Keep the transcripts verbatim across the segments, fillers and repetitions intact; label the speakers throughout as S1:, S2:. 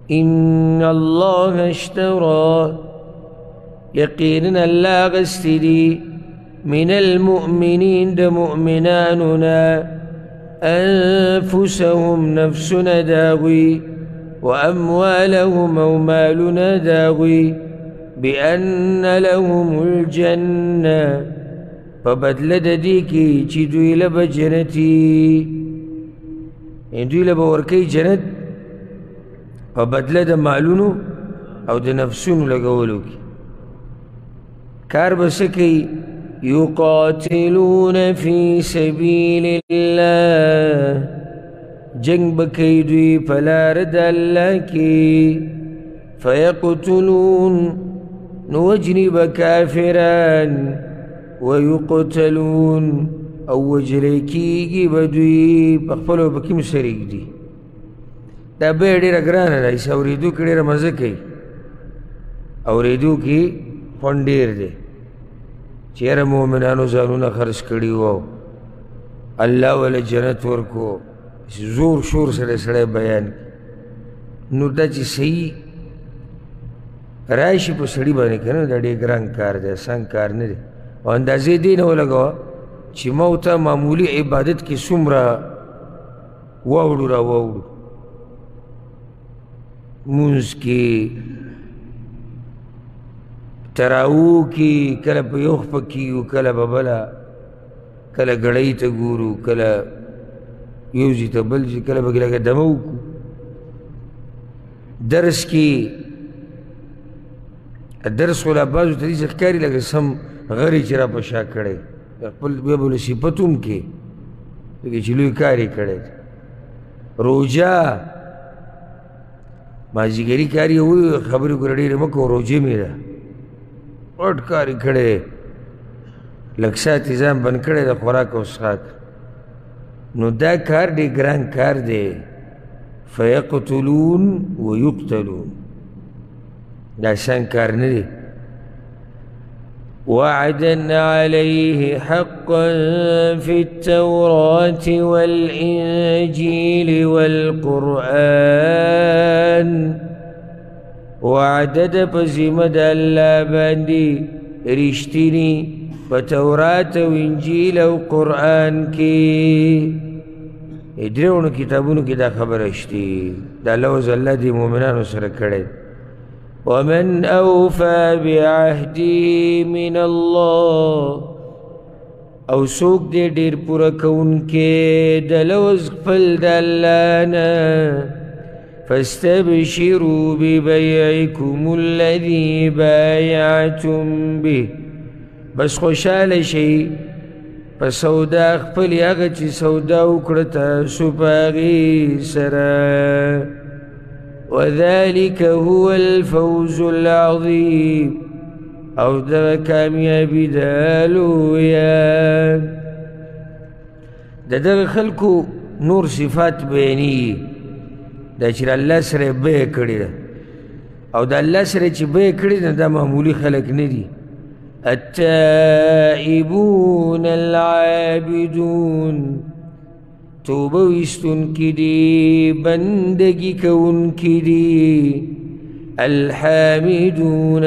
S1: إن الله اشترى يقينا الله غستدي من المؤمنين دا مؤمناننا أنفسهم نفسنا داغي وأموالهم أو مالنا داغي بأن لهم الجنة فبدل دديكي چي دوی لبا جنتي ان دوی لبا ورکی جنت فبدل دا مالونو او دا نفسونو لگولو کی کار بسکی يقاتلون في سبيل الله جنگ بکی دوی پلا رد اللہ کی فيقتلون نوجني بكافران ويقتلون او وجليكي بدوي بخفلو بكيم شريك دي دا بے ډیره ګرانه ده چې اورېدو کې ډېره مزه کوي اورېدو کې خوند ډېر دی چې یاره مؤمنانو ځانونه خرڅ کړي وو الله وله جنت ورکو زور شور سره سړی بیان نو دا چې صحیح راشي په سړي باندې که نه دا ډېر ګران کار دی اسان کار نه دی او اندازې دې نه ولګوه چې ما ورته معمولي عبادت کې څومره واوړو را واوړو مونځ کې تراو کې کله په یو خپه کېږو کله به بله کله ګړۍ ته ګورو کله یو ځي ته بل ځي کله به کې لږه دمه وکړو درس کې درس خو لا بعضو ته داسې ښکاري لکه سم غري چې را په شا کړی خپل بیا به له صفت هم کې لکه چې لوی کار یې کړی روژه مازدیګري کار یې ووایي خبرې ګوره ډېرې مه کوه روژې مې ده غټ کار یې کړی لږ ساعت یې ځان بند کړی د خوراک او څښاک نو دا کار ډېر ګران کار دی فیقتلون ویقتلون دا آسان کار نه دی وعدا عليه حقا في التوراة والإنجيل والقرآن وعدد پزیمد اللہ باندی رشتینی بتورات و انجیل و قرآن کی ادریونو کتابونو کی دا خبر اشتی دا لوز اللہ دی مومنانو سر کڑے ومن أوفى بعهدي من الله او سوک دے دیر پورا کون کے دلوز خپل دلانا فاستبشروا ببيعكم الذي بايعتم به بس خوشحال شي پس سودا خپل هغه چې سودا وکړه تاسو په هغې سره وذلك هو الفوز العظيم او دا کامیابی دا لویا دا دا خلقو نور صفات بیانی دا چې الله سره بیع کړی ده او دا الله سره چې بیع کړی ده دا معمولی خلق نه دي التائبون العابدون توبه ویستون کی دی بندگی کون کی دی الحامدون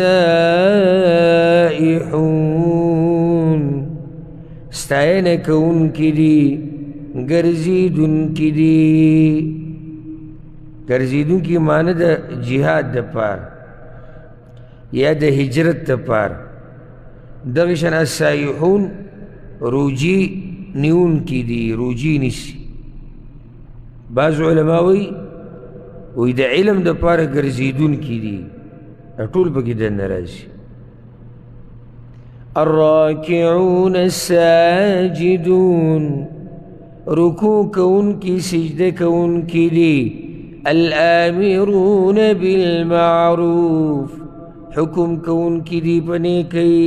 S1: السائحون ستاین کون کی دی گرزیدون کی دی گرزیدون کی معنی دا جہاد دا پار یا دا ہجرت دا پار دغشن السائحون روجی نیون کی دی روجی نیسی بعض علماوی وی دا علم دا پارا گرزیدون کی دی اطول پکی دن نرازی الراکعون الساجدون رکوع کون کی سجدہ کون کی دی الآمرون بالمعروف حکم کون کی دی پنے کئی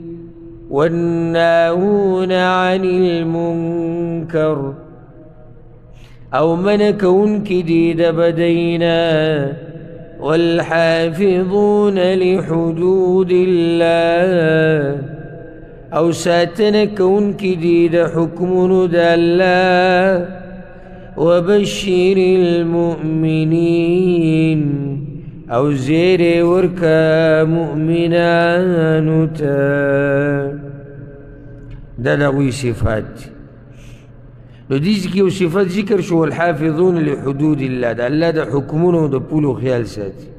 S1: والناهون عن المنكر او من كون كديد بدينا والحافظون لحدود الله او ساتن كون كديد حكم ندى الله وبشر المؤمنين او زیر ورکا مؤمنانو تا دا دغوی صفات نو دیز کی و صفات ذکر شو الحافظون لحدود الله دا اللہ دا حکمونو دا پولو خیال ساتي